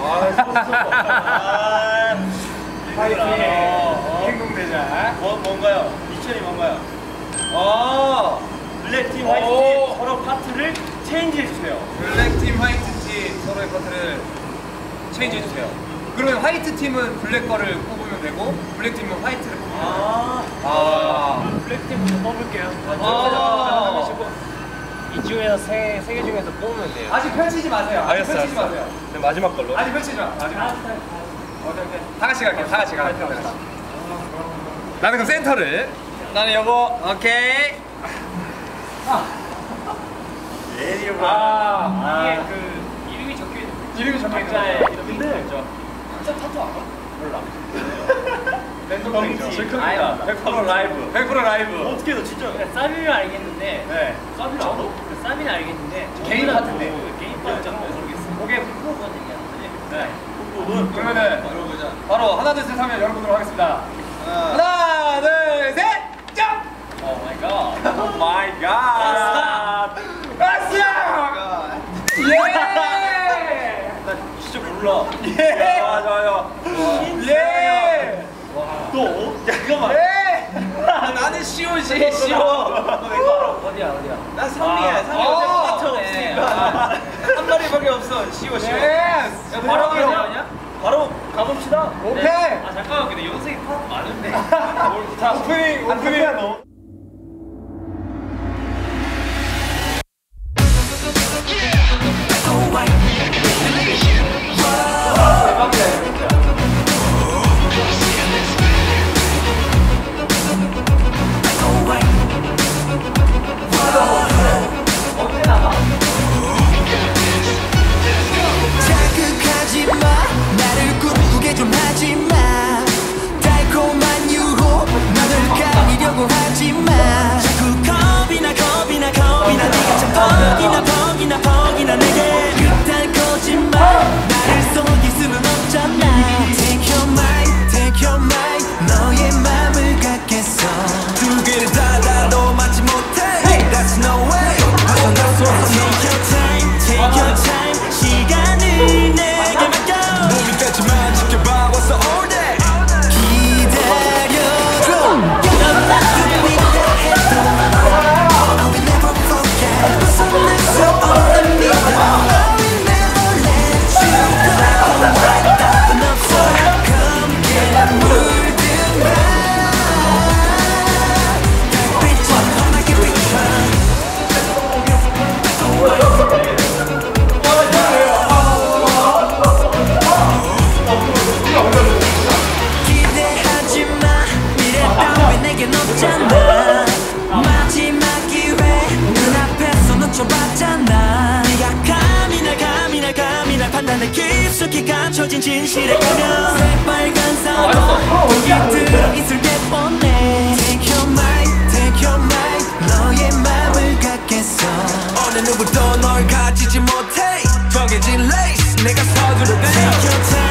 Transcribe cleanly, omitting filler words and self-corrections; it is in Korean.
화이팅! 행동대장. 뭔가요? 미션이 뭔가요? 블랙팀, 화이트팀 서로 파트를 체인지 해주세요. 블랙팀, 화이트팀 서로의 파트를 체인지 해주세요. 그러면 화이트팀은 블랙 거를 뽑으면 되고 블랙팀은 화이트를 뽑으면 블랙팀부터 뽑을게요. 이 중에서 세 개 중에서 뽑으면 돼요. 아직 펼치지 마세요. 알겠어요. 펼치지 마세요. 네, 마지막 걸로. 아직 펼치지 마. 마지막. 다 같이 갈게요. 다 같이 갈게요. 나는 그럼 센터를. 나는 요거. 오케이. 이게 그 이름이 적혀 있는. 이름이 적혀 있는 각자의 거. 이름이 있죠. 각자 타투 알아? 몰라. 랜덤이죠. 100% 라이브. 100% 라이브. 어떻게 해서 진짜? 사비를 알겠는데. 네. 사비를 알아? 사비는 알겠는데. 개인 파트인데. 개인 파트는 모르겠어. 오케이. 프로건 얘기하는데. 네. 그러면은 바로 하나 둘 셋 하면 열어보도록 하겠습니다. 하나 둘 셋 점! 오 마이 갓. 오 마이 갓! 아싸! 예! 나 진짜 몰라. 예! 좋아요. 예! 또? 잠깐만. 예! 나는 시오지 시오. 어디야? 나 3이야. 3이 어제 똑같네. 한 마리밖에 없어. 시오 시오. 예스! 바로 가냐? 바로 가봅시다. 오케이! 네. 아 잠깐만 근데 연습이 파트 많은데. 자 오프닝 자극하지 마 나를 꿈꾸게 좀 하지 마 달콤한 유혹 눈을 가리려고 하지 마 자꾸 겁이나 네가 참 퍽이나 내게 그딴 거짓말 나를 속일 수는 없잖아 Take your mind 너의 맘을 갖겠어 두 개를 닫아도 맞지 못해 That's no way Take your time 시간을 내게 맡겨 몸이 뺐지만 지켜봐 왔어 all day 기다려줘 연락을 믿다 해도 I will never forget 벗어날 수 없는 믿음 I will never let you go 넌 없어라 검게 물든 말 달빛은 험하게 비춰 기대하지 마 미래 따윈 내겐 없잖아 마지막 기회 눈앞에서 놓쳐봤잖아 네가 감히 날 판단에 깊숙이 감춰진 진실에 가면 새빨간 사고 거기 있을 때 뻔해 Take your mind 너의 맘을 갖겠어 어느 누구도 널 가지지 못해 정해진 레이스 내가 서두르대 Take your time